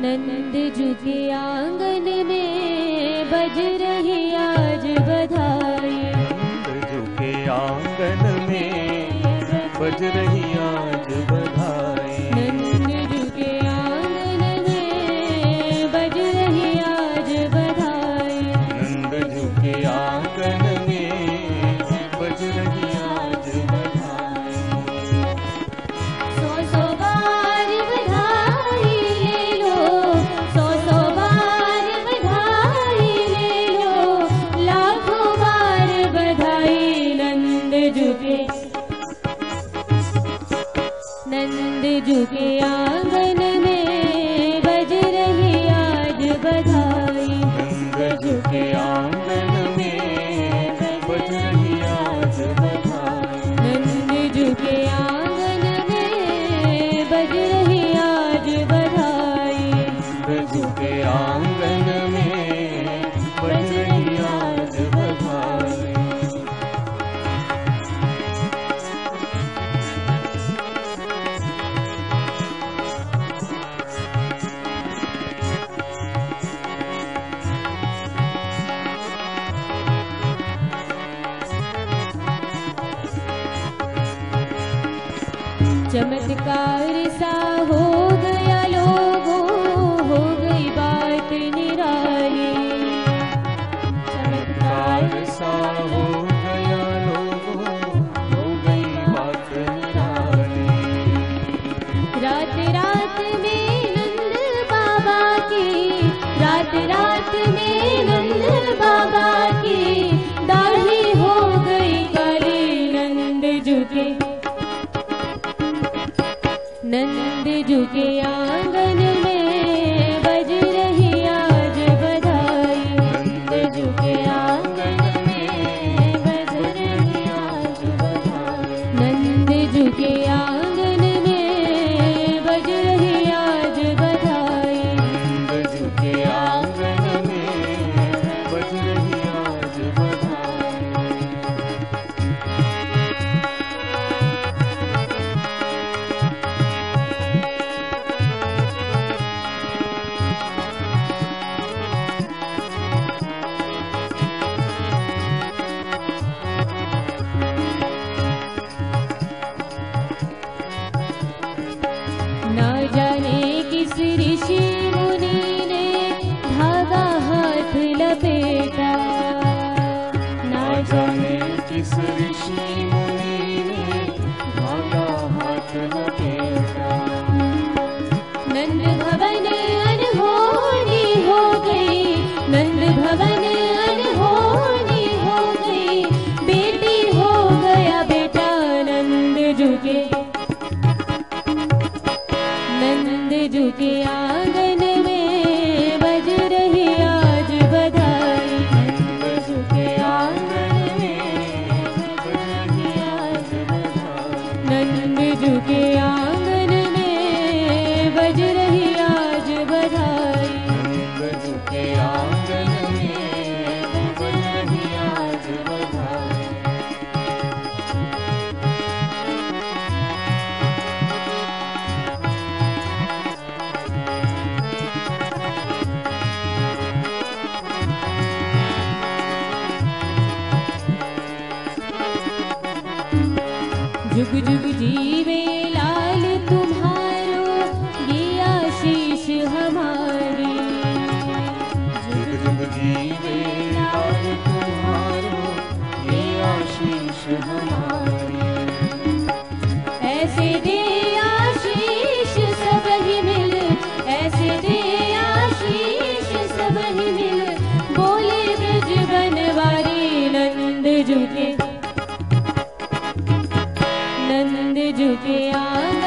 नंद जू के आंगन में बज रही आज बधाई। नंद जू के आंगन में बज रही आज बधाई। नंद जू के आंगन में बज रही आज बधाई। नंद जू के आंगन में बज रही आज बधाई। सौ सौ बार बधाई ले लो, सौ सौ बार बधाई ले लो, लाखों बार बधाई। नंद जू के आंगन में बज रही आज बधाई। नंद जू के आंगन में बज रही आज बधाई। नंद जू के आंगन में बज रही आज बधाई। नंद जू के आंगन में बज रही आज बधाई। चमत्कार सा हो गया लोगों, हो गई बात निराली। चमत्कार सा हो गया लोगों, हो गई बात निराली। रात रात में नंद बाबा की, रात रात में नंद बाबा की दाढ़ी हो गई काली। नंद जू के आंगन में बज रही आज बधाई। नंद जू के आंगन में बज रही आज बधाई। नंद जू के आंगन में बज रही आज बधाई। नंद जू के आंगन में बज रही आज बधाई। ना जाने किस ऋषि मुनि ने धागा हाथ लपेटा। ना जाने किस ऋषि मुनि ने धागा हाथ लपेटा। नंद भवन अनहोनी हो गई, नंद भवन अनहोनी हो गई, बेटी हो गया बेटा। नंद जू के आंगन में बज रही आज बधाई। नंद जू के आंगन में बज रही आज बधाई। नंद जू के आंगन में बज रही आज बधाई। नंद जू के आंगन में बज रही आज बधाई। जुग जुग जीवे लाल तुम्हारो, ये आशीष हमारी। जुग जुग जीवे लाल तुम्हारो, ये आशीष हमारी। ऐसे दे आशीष सब ही मिल, ऐसे दे आशीष सब ही मिल, बोले ब्रज बनवारी। नंद जू के आंगन